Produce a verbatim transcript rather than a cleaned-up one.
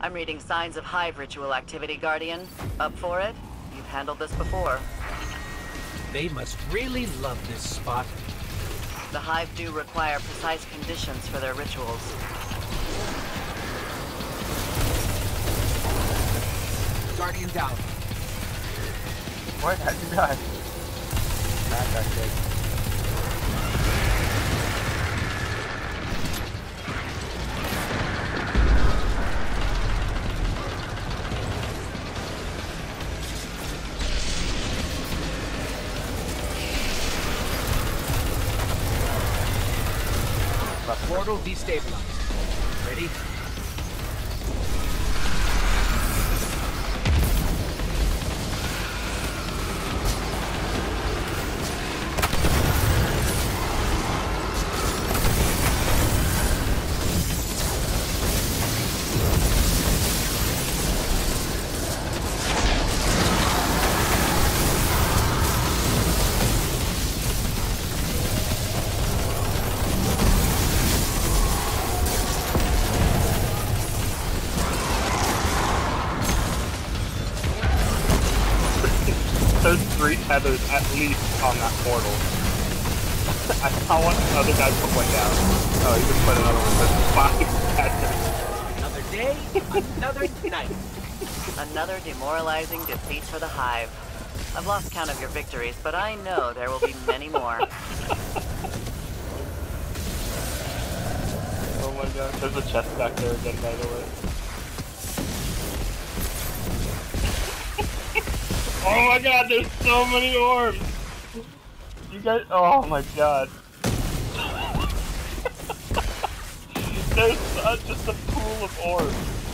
I'm reading signs of Hive ritual activity, Guardian. Up for it? You've handled this before. They must really love this spot. The Hive do require precise conditions for their rituals. Guardian down. What? How'd you die? Not that good. Portal destabilized. Ready? There's three tethers at least on that portal. I saw one other guy put one down. Oh, he just put another one. There's five tethers. Another day, another night. Another demoralizing defeat for the Hive. I've lost count of your victories, but I know there will be many more. Oh my god, there's a chest back there again, by the way. Oh my god, there's so many orbs! You guys, oh my god. There's uh, just a pool of orbs.